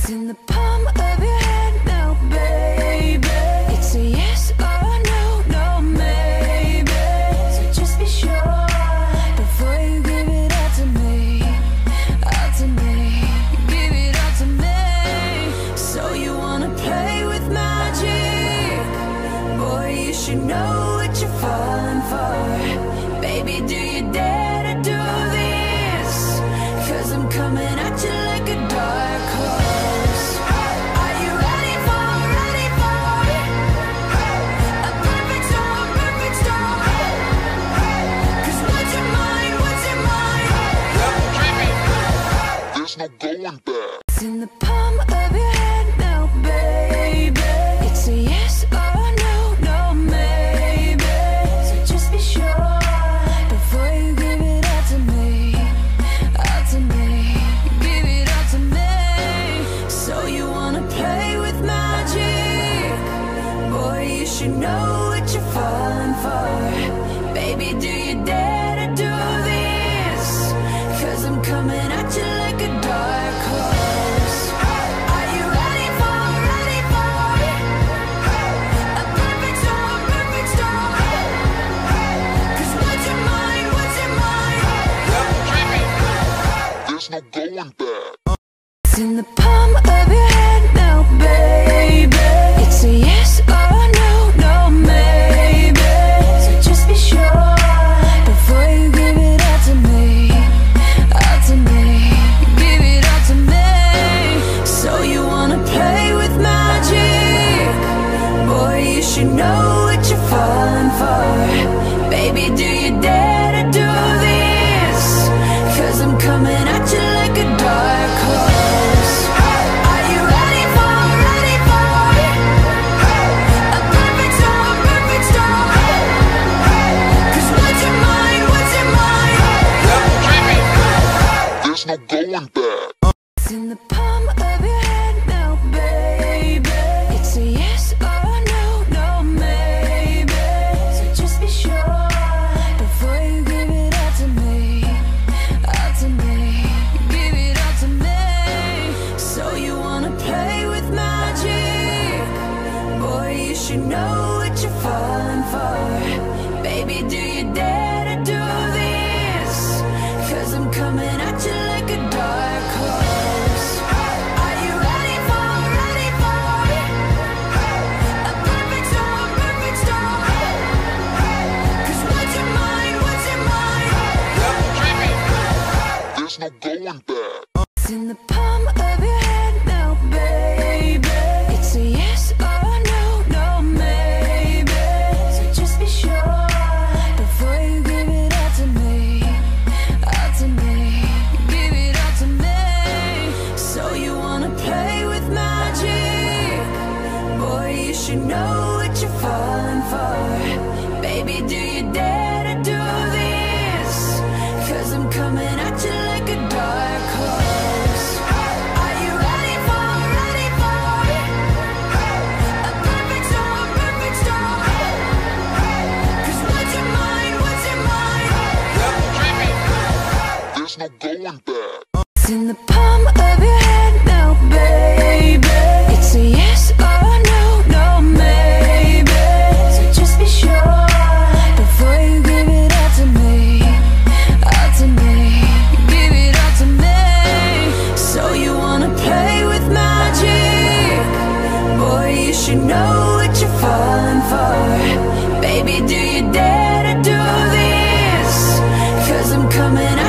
in the palm of your hand now, baby. It's a yes or no, no maybe. So just be sure before you give it all to me, all to me. Give it all to me. So you wanna play with magic? Boy, you should know what you're falling for. Baby, do you dare to do this? 'Cause I'm coming at you like a dark horse. Are you ready for it? A perfect storm, perfect storm. 'Cause what's in mind, what's in mind? There's no going back. It's in the palm of your hand now, baby. It's a yes or no, no maybe. So just be sure before you give it all to me, all to me. Give it all to me. So you wanna play with magic? Boy, you should know what you're falling for. Baby, do you dare to do this? 'Cause I'm coming at you like a dark horse. Are you ready for it? A perfect storm, perfect storm. 'Cause what's in mind, what's in mind? There's no going back. It's in the palm of your hand now, baby. It's a yes or no, no maybe. So just be sure before you give it all to me, all to me. Give it all to me. So you wanna play with magic? Boy, you should know what you're falling for. Baby, do you dare to do this? 'Cause I'm coming at you like a dark horse. Are you ready for it? A perfect storm, perfect storm. 'Cause what's in mind, what's in mind? There's no going back. It's in the palm of your hand now, baby. It's a yes or no, no maybe. So just be sure before you give it all to me, all to me. Give it all to me. So you wanna play with magic? Boy, you should know what you're falling for. Baby, do you dare to do this? 'Cause I'm coming at you like a dark horse. Are you ready for it? A perfect storm, perfect storm. 'Cause what's in mind, what's in mind? There's no going back. It's in the palm of your hand now, baby. It's a yes or no, no maybe. So just be sure before you give it all to me, all to me. Give it all to me. So you wanna play with magic? Boy, you should know what you're falling for. Baby, do you dare to do this? 'Cause I'm coming at you like a dark horse. Are you ready for it? A perfect storm, perfect storm. 'Cause what's in mind, what's in mind? There's no going back. It's in the palm of your hand now, baby. It's a yes or no, no maybe. So just be sure before you give it all to me, all to me. Give it all to me. So you wanna play with magic? Boy, you should know what you're falling for. Baby, do you dare to do this? 'Cause I'm coming